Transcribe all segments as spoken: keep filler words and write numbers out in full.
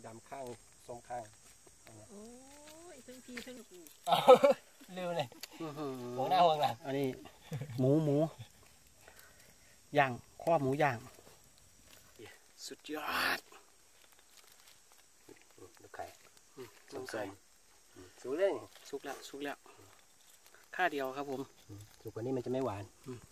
ามข้างสองข้างโอ้ยทั้งพี่ทั้งกูลืมเลยหัวหน้าหัวหลังอันนี้หมูหมูย่างข้อหมูย่างสุดยอดดูไข่สมสมสุกเลยสุกแล้วสุกแล้วค่าเดียวครับผมสุกกว่านี้มันจะไม่หวาน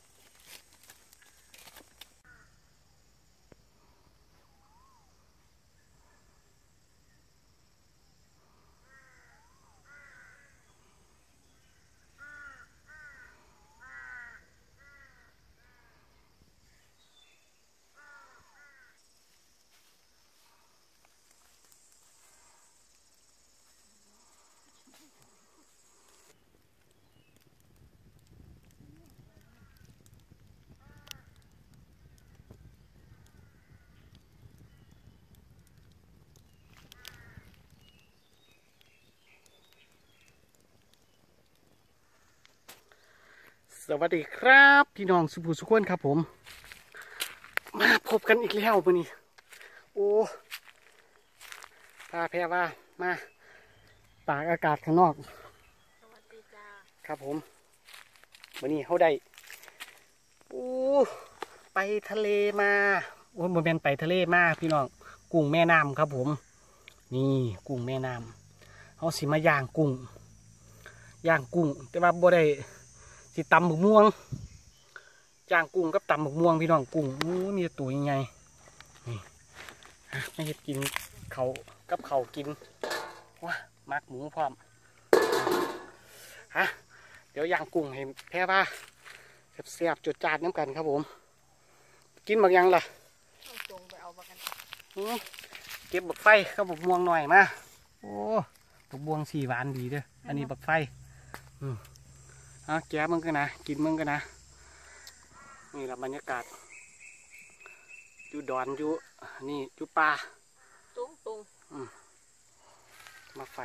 สวัสดีครับพี่น้องสุภูสุขวนครับผมมาพบกันอีกแล้ววันนี้โอ้พาแพรว่ามาตากอากาศข้างนอกสวัสดีจ้าครับผมวันนี้เขาได้โอ้ไปทะเลมาโอ้โมเมนต์ไปทะเลมาพี่น้องกุ้งแม่น้ำครับผมนี่กุ้งแม่น้ำเขาสิมาย่างกุ้งย่างกุ้งแต่ว่าบ่ได้สิตำหมึกม่วงย่างกุ้งกับตำหมึกม่วงพี่น้องกุ้งโอ้มีตัวยังไงนี่ไม่เห็นกินเขากับเขากินว้ามักหมูพร้อมฮะเดี๋ยวย่างกุ้งให้แพ้ว่าเสียบๆจุดจานน้ำกันครับผมกินบักยังล่ะจงไปเอาบักกันเก็บบักไฟกับบักม่วงหน่อยมาโอ้บักม่วงสีหวานดีเด้ออันนี้บักไฟอืมอ่ะแกมึงกันนะกินมึงกันนะนี่แหละบรรยากาศอยู่ดอนอยู่นี่อยู่ป่าตรงตรงอืมมาไฟ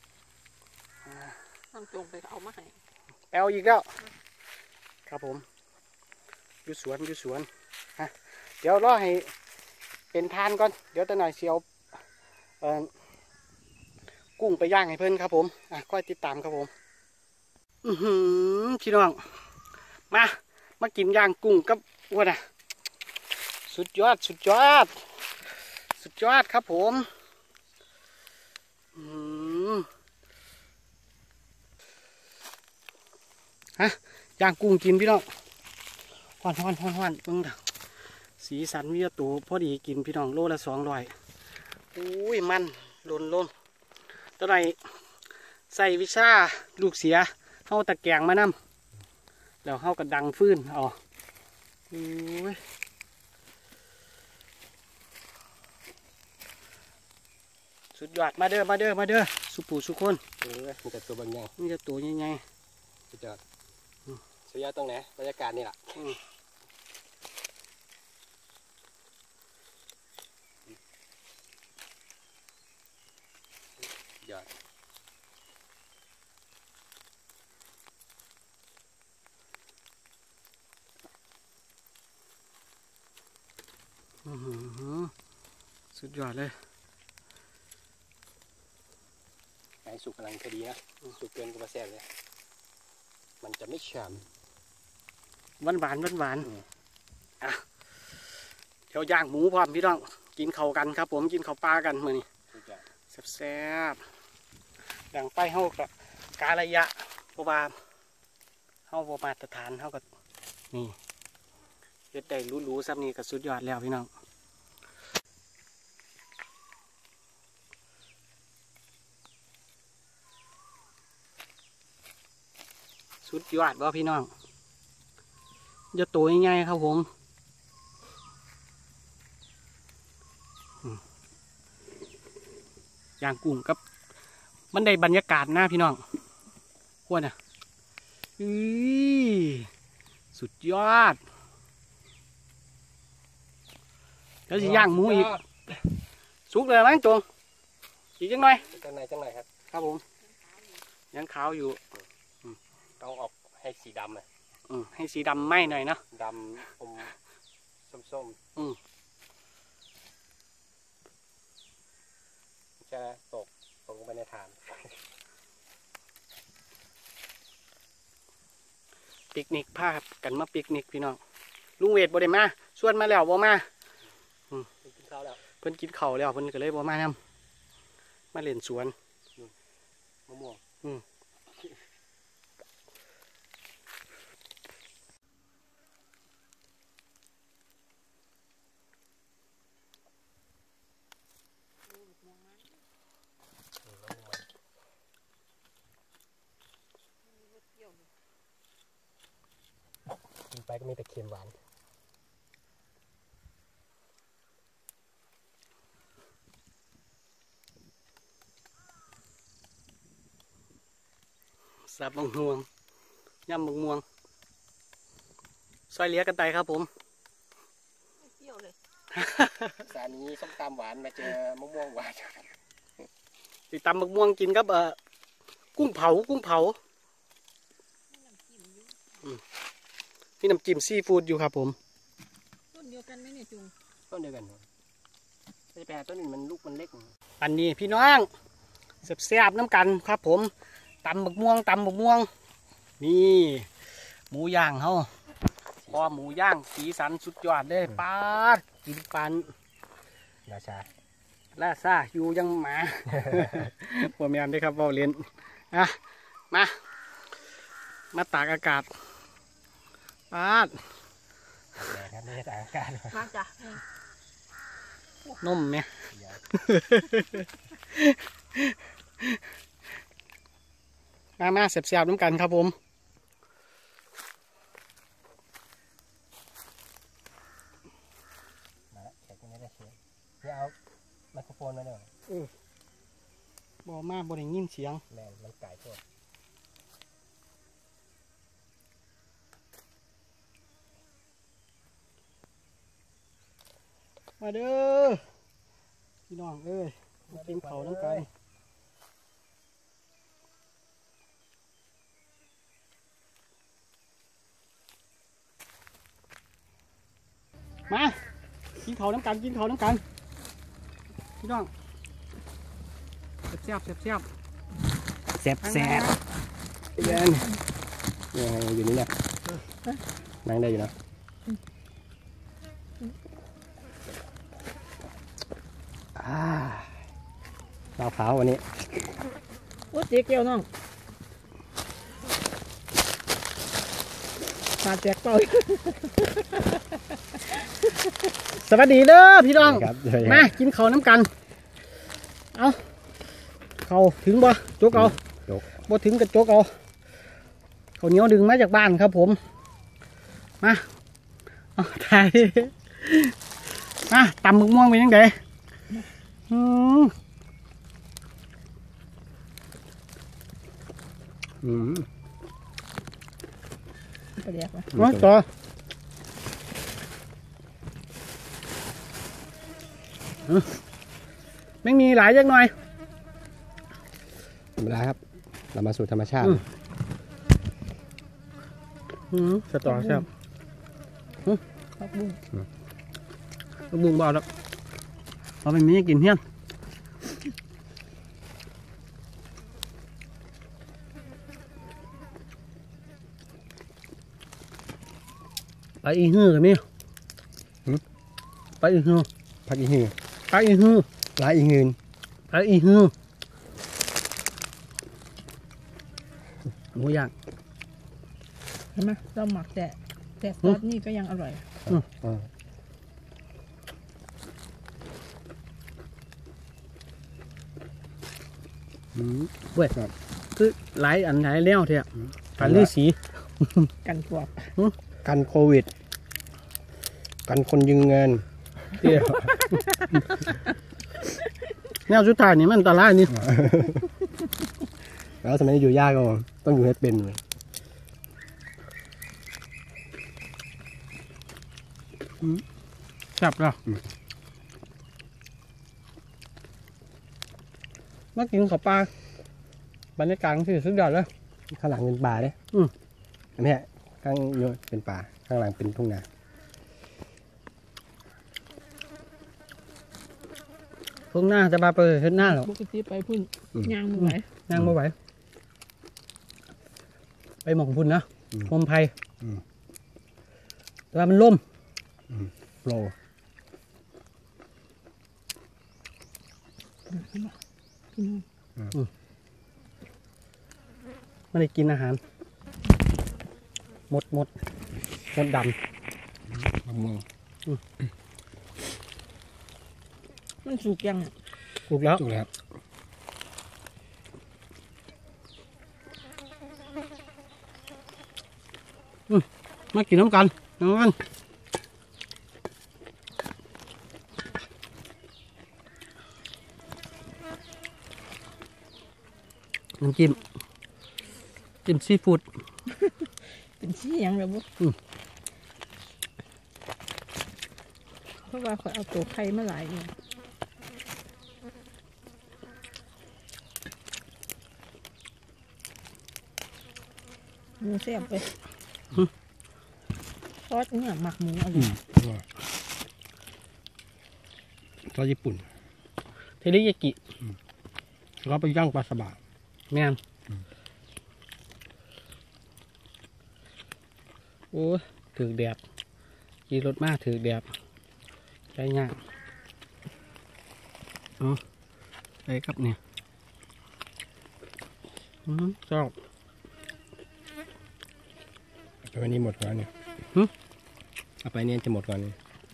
น้ำจงไปเอามาให้แอลอีกแล้วครับผมอยู่สวนอยู่สวนฮะเดี๋ยวรอให้เป็นทานก่อนเดี๋ยวตะหน่อยเชียวเอ่อกุ้งไปย่างให้เพื่อนครับผมอ่ะค่อยติดตามครับผมอือหือพี่น้องมามากินย่างกุ้งกับอ้วนอ่ะสุดยอดสุดยอดสุดยอดครับผมอืมฮะย่างกุ้งกินพี่น้องฮ้อนฮ้อนฮ้อนฮ้อนเพิ่งสีสันวิวตูพอดีกินพี่น้องโลละสองร้อยอุ้ยมันลนลนตอนไหนใส่วิชาลูกเสียเข้าตะแกรงมานำแล้วเข้ากับดังฟื้นอ๋ออุ้ยสุดยอดมาเด้อมาเด้อมาเด้อสุปูสุคนเออมีแต่ตัวบางอย่างนี่จะตัวใหญ่ๆสุดยอดสุดยอดตรงไหนบรรยากาศนี่แหละยอดสุดยอดเลยไก่สุกกำลังพอดีนะสุกเกินก็มาแซ่บเลยมันจะไม่ฉ่ำหวานหวานหวานหวานอ่ะเดี๋ยวย่างหมูพร้อมพี่น้องกินเข่ากันครับผมกินเข่าปลากันมือนี่แซ่บๆดังไปเฮากับการะยะเพราะว่าเฮาบ่มาตรฐานเฮากับนี่เฮ็ดได้รู้ๆซ้ำนี่ก็สุดยอดแล้วพี่น้องสุดยอดบ่พี่น้องจะตัวง่ายๆครับผมย่างกุ้งกับมันได้บรรยากาศหน้าพี่น้องพวกน่ะอือสุดยอดแล้วสิย่างหมูอีกสุกเลยมั้งจงอีกจังหน่อยจังไหนจังไหนครับครับผมยังขาวอยู่ต้องออกให้สีดำเลยอืมให้สีดำไหมหน่อยนะดำอมส้มๆอืมปิกนิกพากันมาปิกนิกพี่น้องลุงเวทบ่ได้มาชวนมาแล้วบ่มากินข้าวแล้วเพิ่นกินข้าวแล้วเพิ่นก็เลยบ่มานำมาเล่นสวนมะม่วงอืมกินไปก็มีแต่เค็มหวานสับมะม่วงย่ำมะม่วงซอยเหลียกันไตครับผมไม่เปรี้ยวเลยสานี้ส้มตำหวานมาเจอมะม่วงหวานติดตำมะม่วงกินกับเอ่อกุ้งเผากุ้งเผาน้ำจิ้มอยู่มีน้ำจิ้มซีฟู้ดอยู่ครับผมต้นเดียวกันไหมเนี่ยจุงต้นเดียวกันจะไปหาต้นอื่นมันลูกมันเล็กอันนี้พี่น้องแซ่บๆน้ำกันครับผมตำมะม่วงตำมะม่วงนี่หมูย่างเขาพอหมูย่างสีสันสุดยอดเลยปาดกินปันราชาล่าซาอยู่ยังหมา พวกแมนได้ครับเบาเล่นอ่ะมามาตากอากาศปาดแต่ครับไม่ใช่สายอากาศมาจ้ะนมเนี่ย มามาเสียบๆน้ำกันครับผมมาแล้วแขกคนนี้ได้เชียร์เนี่ยเอาไมโครโฟนมาหน่อยบอมาบอได้ยินเสียงแมนมันไก่โคตรมาเด้อพี่น้องเอ้ยมากินเขาวน้ำกันมากินเขาวน้ำกันกินเขาวน้ำกันพี่น้องแซ่บแซ่บแซ่บแซ่บแซ่บเย็นยังไงอยู่นี่เนี่ยนั่งได้อยู่นะอ่าเราเผาวันนี้โอ้เจ๊เกียวน้องมาแจกเป่าสวัสดีเด้อพี่น้องครับมากินเขาวน้ำกันเอาเขาถึงบ่จกเอาจกบ่ถึงกับจกเอาเขาวเหนียวดึงมาจากบ้านครับผมมาเอาถ่ายมาตำหมึกม่วงเป็นยังไงอืมอืมไปแจกวะน้อยต่ออืมไม่มีหลายจักหน่อยธรรมดาครับ เรามาสู่ธรรมชาติอืม อืมสตอใช่ไหมผักบุ้งลูกบุ้งเบาแล้วเราไม่มีให้กินเฮี้ยนไปอีหื้อกันนี่ไปอีหื้อพักอีหือไปอีหื้อร้ายอีหืนไปอีหื้อหมูย่างเห็นไหมเราหมักแต่แต่ซอสนี่ก็ยังอร่อยอ่าอืมเว้ยคือหลายอันหลายแล้วเถอะอันลือสีกันพวกกันโควิด กันคนยืมเงินเตี้ยแนวสุดท้ายนี่มันอันตรายนี่แล้วสมัยนี้อยู่ยากก็ต้องอยู่ให้เป็นเลยจับแล้วมากินข้าวปลาบรรยากาศที่สุดยอดเลยข้างหลังเป็นป่าเนี่ยอืมอันนี้ข้างโยนเป็นป่า ข้างหลังเป็นทุ่งนาพวกหน้าจะมาเปิดเห็นหน้าหรอปกติไปพุ่นยางมือไหวนั่งไม่ไหวไปหมองพุ่นนะอืมมไผ่อืมแต่ว่ามันล่มอืมโปรพี่น้องไม่ได้กินอาหารหมดหมดหมดดมะม่วงมันสุกยังอ่ะำถูกแล้วถูกแล้วมากินน้ำกันน้ำกันน้ำจิ้มจิ้มซีฟู้ดเป็นชี้ยังแบบว่าอืมเพราะว่าเขาเอาตัวไข่มาหลายเนี่ยหมูแซ่บไปซอสเนี่ยหมักหมูอร่อือยมซอสญี่ปุ่นเทริยากิแล้วก็ไปย่างปลาสบะแม่นโอ้ยถือแดดขี่รถมาถือแดดใช้ยากเอาไปครับเนี่ยอืมชอบเอาไปนี่หมดก่อนเนี่ยหึเอาไปเนี่ยจะหมดก่อนนี่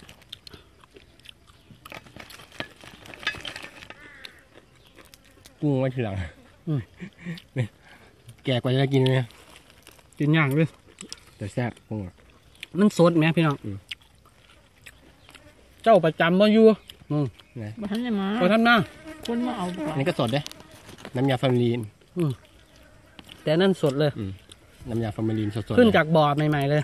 กุ้งไว้ทีหลังอืมเนี่ยแก่กว่าจะกินเลยกินยากเลยแต่แซ่บกุ้งอ่ะมันสดไหมพี่น้องอืมเจ้าประจำมาอยู่อืมนะบ้านเนี่ยมาพอท่านมาคนมาเอาดีกว่าอันนี้ก็สดเด้น้ำยาฟาร์มลีนแต่นั่นสดเลยอืมน้ำยาฟาร์มลีนสดๆขึ้นเลยจากบ่อใหม่ๆเลย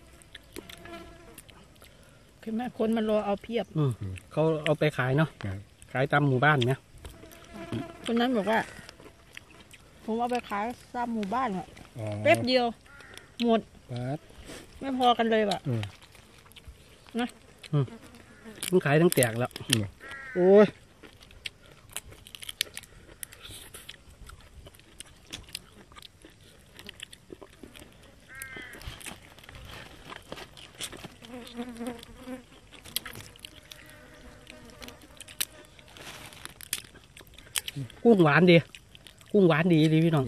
คือแม่คนมารอเอาเพียบอืมเขาเอาไปขายเนาะครับขายตามหมู่บ้านเนี่ยคนนั้นบอกว่า ผมเอาไปขายตามหมู่บ้านอ่ะอ๋อแป๊บเดียว หมดปั๊บไม่พอกันเลยว่ะอืมมันขายทั้งแตกแล้วอืมโอ้ยกุ้งหวานดี กุ้งหวานดีดีพี่น้อง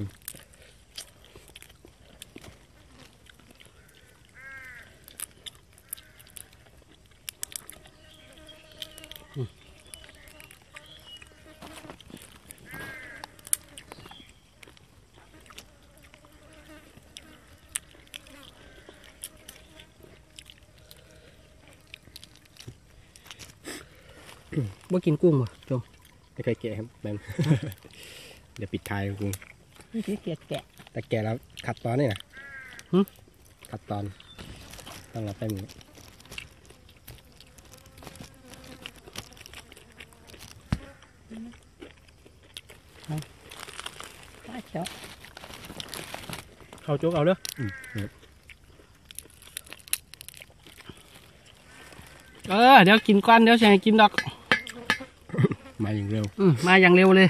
ว่ากินกุ้งป่ะจงไม่เคยแกะครับแบม เดี๋ยวปิดท้ายกุ้งนี่คือเกียดแกะแต่แกะแล้วขัดตอนนี่นะหึขัดตอนต้องรับแป๊บนึงป้าเขียวเขาโจกเอาเด้ออืมครับเออเดี๋ยวกินก้อนเดี๋ยวแชร์กินดอกมาอย่างเร็วอืมมาอย่างเร็วเลย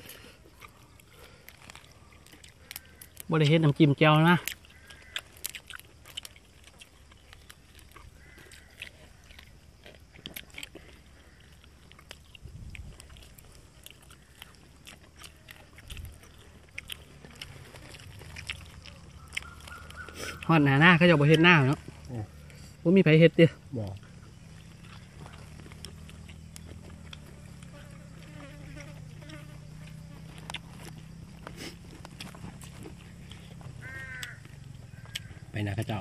บ่ได้เฮ็ดน้ำจิ้มแจ่วนะฮอดหน้าหน้าเขาจะบ่เฮ็ดหน้าเนาะบ่มีไผเฮ็ดเด้อบอกไปนะข้าเจ้า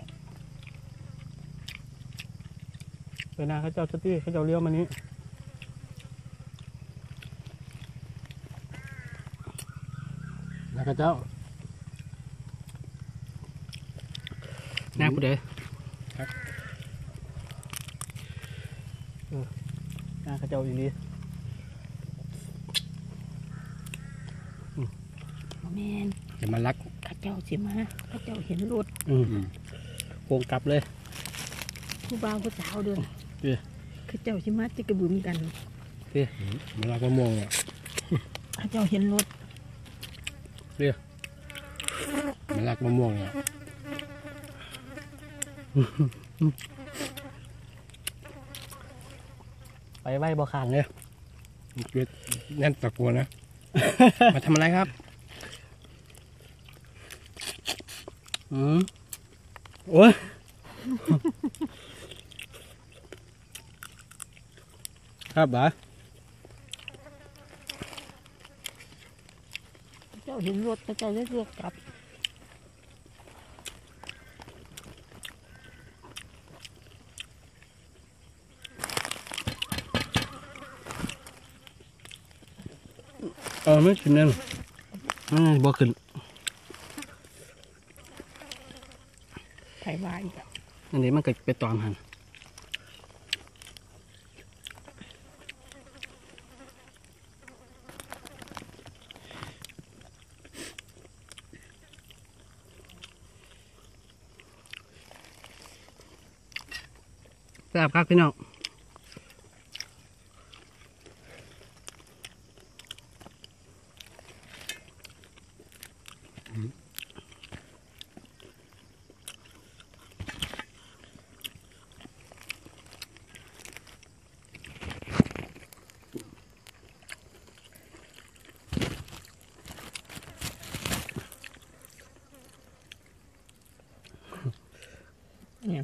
ไปหน้าเขาเจ้าสตี้เขาเจ้าเลี้ยวมานี้นะข้าเจ้าหน้าผู้ใดครับเออหน้าเขาเจ้าอย่างนี้แมนจะมารักข้าเจ้าสิมาข้าเจ้าเห็นรถอืมอืมโกงกลับเลยผู้บ่าวผู้สาวเดินเอ้ยข้าเจ้าสิมาจะกระบุมกันมารักมะม่วงอ่ะข้าเจ้าเห็นรถมารักมะม่วงอ่ะไปไว้บ่ขานเลยเวทนั่นตะกัวนะ มาทำอะไรครับอืมโอ้ย ครับบ่าเจ้าเห็นรถเจ้าได้รถกลับเออไม่ขึ้นนั่นอืมบ่ขึ้นไผ่วายอีกอะอันนี้มันก็ไปตอมหันแซ่บครับพี่น้องเนี่ย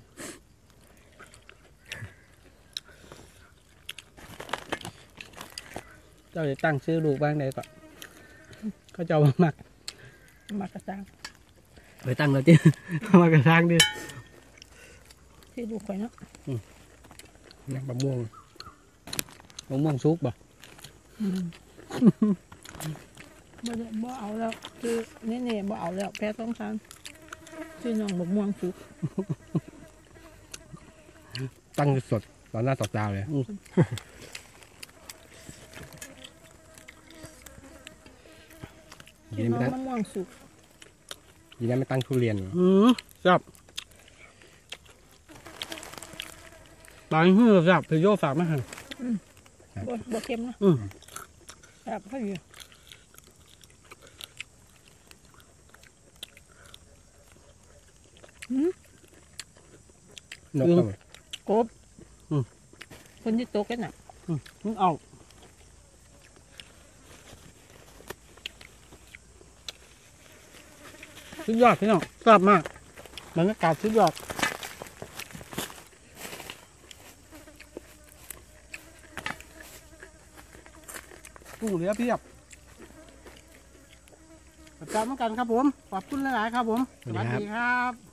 เจ้าจะตั้งชื่อลูกบ้างได้ก่อนเขาเจ้าว่ามากมากระซังไปตั้งแล้วจีมากระทางดิที่ดูข่อยเนาะน้ำมะม่วงมะม่วงซุกบ่อืมบ่ได้บ่เอาแล้วคือเน่ๆบ่เอาแล้วแพ้ต้องทานชื่อน้องบกม่วงสุกตั้งสดตอนหน้าต่อตาเลยชื่อน้องมะม่วงสุกยีนั้นไม่ตั้งทุเรียนอืมจับบางหื้อจับพี่โยฝากมาให้บ่บ่เค็มนะอืมแบบเขาอยู่นกเข้าไปกบคนที่ตกกันน่ะอืมมึงเอาสุดยอดพี่น้องชอบมากบรรยากาศสุดยอดกุ้งเหลือเพียบประจำเหมือนกันครับผม ขอบคุณหลายๆครับผม สวัสดีครับ